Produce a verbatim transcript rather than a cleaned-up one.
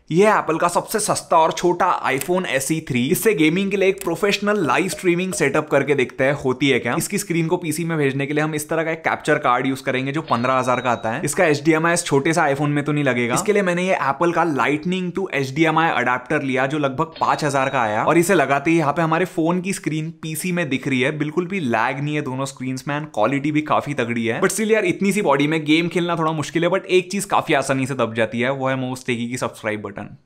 ये है एप्पल का सबसे सस्ता और छोटा आईफोन एस ई थ्री। इससे गेमिंग के लिए एक प्रोफेशनल लाइव स्ट्रीमिंग सेटअप करके देखते हैं होती है क्या। इसकी स्क्रीन को पीसी में भेजने के लिए हम इस तरह का एक कैप्चर कार्ड यूज करेंगे जो पंद्रह हजार का आता है। इसका एच डी एम आई छोटे सा आईफोन में तो नहीं लगेगा। इसके लिए मैंने ये एप्पल का lightning to H D M I adapter लिया जो लगभग पांच हजार का आया, और इसे लगाते ही यहाँ पे हमारे फोन की स्क्रीन पीसी में दिख रही है। बिल्कुल भी लैग नहीं है दोनों स्क्रीन में, एंड क्वालिटी भी काफी तगड़ी है। बट स्टिल यार इतनी सी बॉडी में गेम खेलना थोड़ा मुश्किल है। बट एक चीज काफी आसानी से दब जाती है, वो है मोस्ट टेकी की सब्सक्राइब बटन।